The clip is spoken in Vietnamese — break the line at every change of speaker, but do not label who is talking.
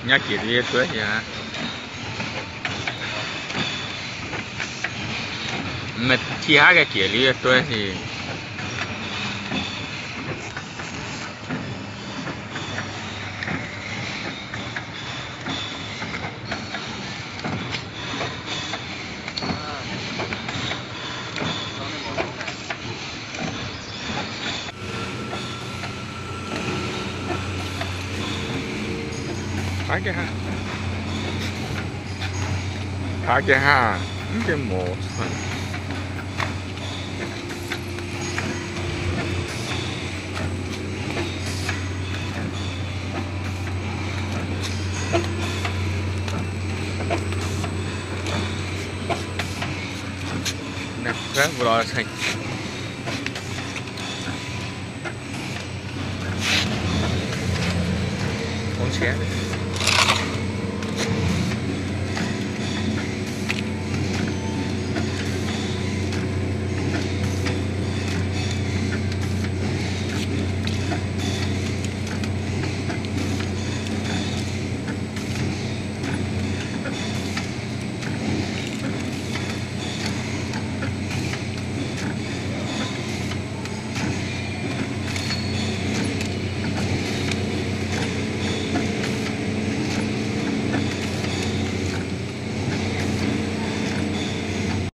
nhắc chỉ đi tuổi ya mà chi hai cái chỉ đi tuổi thì phá cái ha cái mổ nè rất vừa xanh con xe